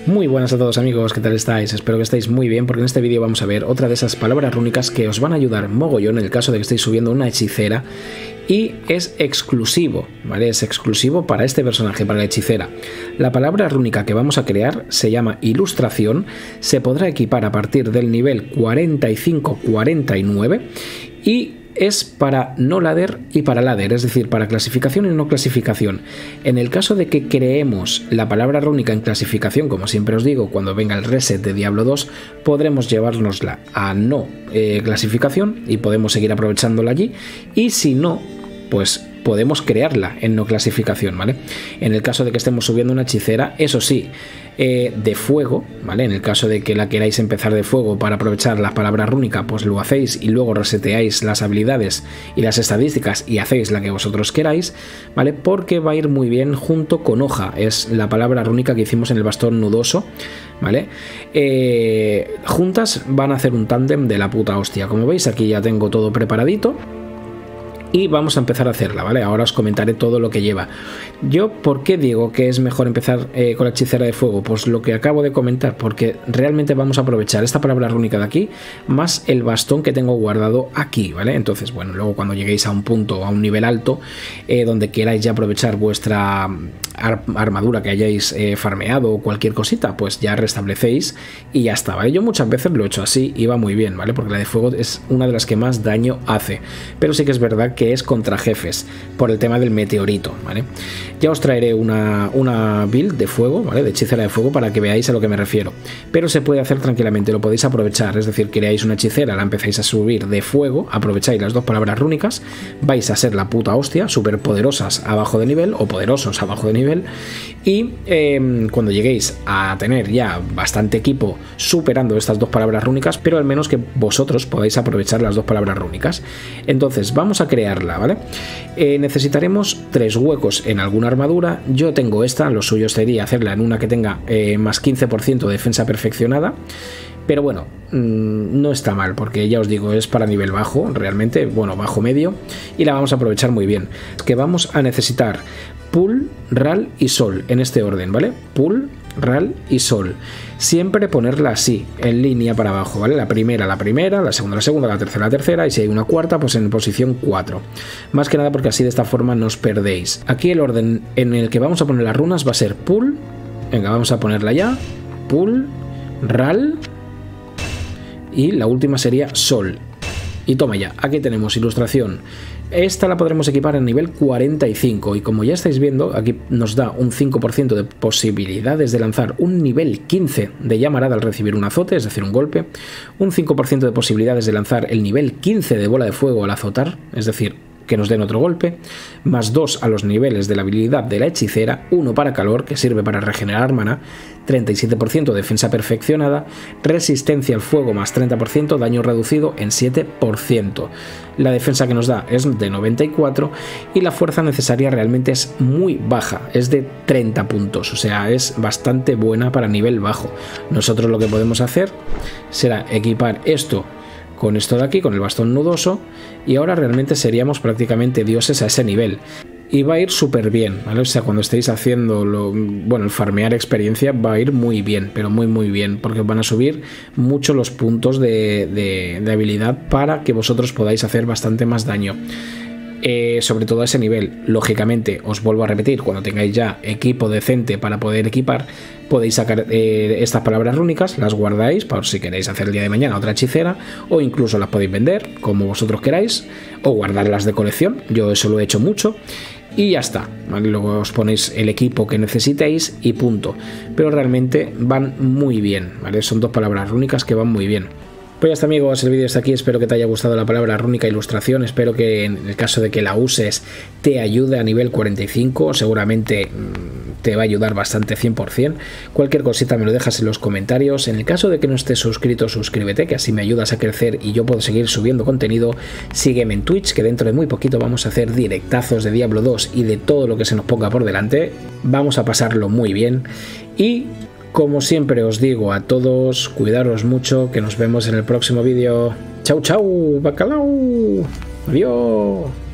Muy buenas a todos amigos, ¿qué tal estáis? Espero que estéis muy bien porque en este vídeo vamos a ver otra de esas palabras rúnicas que os van a ayudar mogollón en el caso de que estéis subiendo una hechicera y es exclusivo, ¿vale? Es exclusivo para este personaje, para la hechicera. La palabra rúnica que vamos a crear se llama Ilustración, se podrá equipar a partir del nivel 45-49 y es para no ladder y para ladder, es decir, para clasificación y no clasificación. En el caso de que creemos la palabra rúnica en clasificación, como siempre os digo, cuando venga el reset de Diablo 2, podremos llevárnosla a no clasificación y podemos seguir aprovechándola allí, y si no, pues podemos crearla en no clasificación, ¿vale? En el caso de que estemos subiendo una hechicera, eso sí, de fuego, ¿vale? En el caso de que la queráis empezar de fuego para aprovechar la palabra rúnica, pues lo hacéis y luego reseteáis las habilidades y las estadísticas y hacéis la que vosotros queráis, ¿vale? Porque va a ir muy bien junto con hoja, es la palabra rúnica que hicimos en el bastón nudoso, ¿vale? Juntas van a hacer un tándem de la puta hostia. Como veis, aquí ya tengo todo preparadito y vamos a empezar a hacerla, ¿vale? Ahora os comentaré todo lo que lleva. Yo, ¿por qué digo que es mejor empezar con la hechicera de fuego? Pues lo que acabo de comentar, porque realmente vamos a aprovechar esta palabra rúnica de aquí, más el bastón que tengo guardado aquí, ¿vale? Entonces, bueno, luego cuando lleguéis a un punto, a un nivel alto, donde queráis ya aprovechar vuestra armadura que hayáis farmeado o cualquier cosita, pues ya restablecéis y ya está, ¿vale? Yo muchas veces lo he hecho así y va muy bien, ¿vale? Porque la de fuego es una de las que más daño hace, pero sí que es verdad que es contra jefes, por el tema del meteorito, ¿vale? Ya os traeré una build de fuego, ¿vale? De hechicera de fuego para que veáis a lo que me refiero, pero se puede hacer tranquilamente, lo podéis aprovechar, es decir, creáis una hechicera, la empezáis a subir de fuego, aprovecháis las dos palabras rúnicas, vais a ser la puta hostia, súper poderosas abajo de nivel o poderosos abajo de nivel, y cuando lleguéis a tener ya bastante equipo superando estas dos palabras rúnicas, pero al menos que vosotros podáis aprovechar las dos palabras rúnicas. Entonces vamos a crearla, ¿vale? Necesitaremos 3 huecos en alguna armadura. Yo tengo esta, lo suyo sería hacerla en una que tenga más 15% de defensa perfeccionada, pero bueno, no está mal, porque ya os digo, es para nivel bajo, realmente, bueno, bajo medio, y la vamos a aprovechar muy bien. Que vamos a necesitar Pull, Ral y Sol, en este orden, ¿vale? Pull, Ral y Sol. Siempre ponerla así, en línea para abajo, ¿vale? La primera, la segunda, la tercera, y si hay una cuarta, pues en posición 4. Más que nada porque así de esta forma no os perdéis. Aquí el orden en el que vamos a poner las runas va a ser Pull, venga, vamos a ponerla ya, Pull, Ral, y la última sería Sol. Y toma ya, aquí tenemos ilustración. Esta la podremos equipar en nivel 45 y como ya estáis viendo, aquí nos da un 5% de posibilidades de lanzar un nivel 15 de llamarada al recibir un azote, es decir, un golpe, un 5% de posibilidades de lanzar el nivel 15 de bola de fuego al azotar, es decir, que nos den otro golpe, más 2 a los niveles de la habilidad de la hechicera, 1 para calor, que sirve para regenerar mana, 37% defensa perfeccionada, resistencia al fuego más 30%, daño reducido en 7%. La defensa que nos da es de 94 y la fuerza necesaria realmente es muy baja, es de 30 puntos, o sea, es bastante buena para nivel bajo. Nosotros lo que podemos hacer será equipar esto con esto de aquí, con el bastón nudoso, y ahora realmente seríamos prácticamente dioses a ese nivel. Y va a ir súper bien, ¿vale? O sea, cuando estéis haciendo el farmear experiencia va a ir muy bien, pero muy bien, porque van a subir mucho los puntos de habilidad para que vosotros podáis hacer bastante más daño. Sobre todo a ese nivel. Lógicamente, os vuelvo a repetir, cuando tengáis ya equipo decente para poder equipar, podéis sacar estas palabras rúnicas, las guardáis para si queréis hacer el día de mañana otra hechicera, o incluso las podéis vender como vosotros queráis, o guardarlas de colección. Yo eso lo he hecho mucho y ya está, ¿vale? Luego os ponéis el equipo que necesitéis y punto. Pero realmente van muy bien, ¿vale? Son dos palabras rúnicas que van muy bien. Pues ya está amigos, el vídeo está aquí, espero que te haya gustado la palabra rúnica ilustración, espero que en el caso de que la uses te ayude a nivel 45, seguramente te va a ayudar bastante 100%, cualquier cosita me lo dejas en los comentarios, en el caso de que no estés suscrito, suscríbete, que así me ayudas a crecer y yo puedo seguir subiendo contenido, sígueme en Twitch, que dentro de muy poquito vamos a hacer directazos de Diablo 2 y de todo lo que se nos ponga por delante, vamos a pasarlo muy bien y... como siempre os digo a todos, cuidaros mucho, que nos vemos en el próximo vídeo. Chau, chau, bacalao. Adiós.